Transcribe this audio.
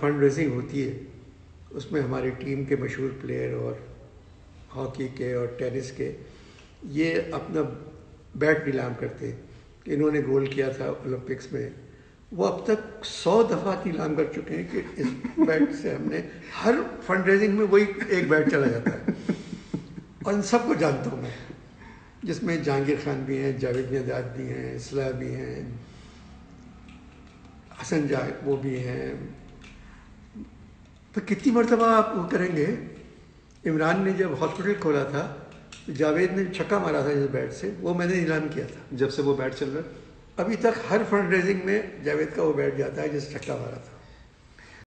Fund raising होती है उसमें हमारी टीम के मशहूर प्लेयर और हॉकी के और टेनिस के ये अपना बैट नीलाम करते हैं कि इन्होंने गोल किया था ओलंपिक्स में, वो अब तक 100 दफ़ा नीलाम कर चुके हैं कि इस बैट से हमने हर फंड रेजिंग में वही एक बैट चला जाता है। और इन सबको जानता हूँ मैं, जिसमें जहांगीर खान भी हैं, जावेद मियांदाद भी हैं, इसलाह भी हैं, हसन जा वो भी हैं। तो कितनी मरतबा आप वो करेंगे। इमरान ने जब हॉस्पिटल खोला था तो जावेद ने छक्का मारा था इस बैट से, वो मैंने नीलाम किया था। जब से वो बैट चल रहा है अभी तक हर फंड रेजिंग में जावेद का वो बैट जाता है जिस छक्का मारा था।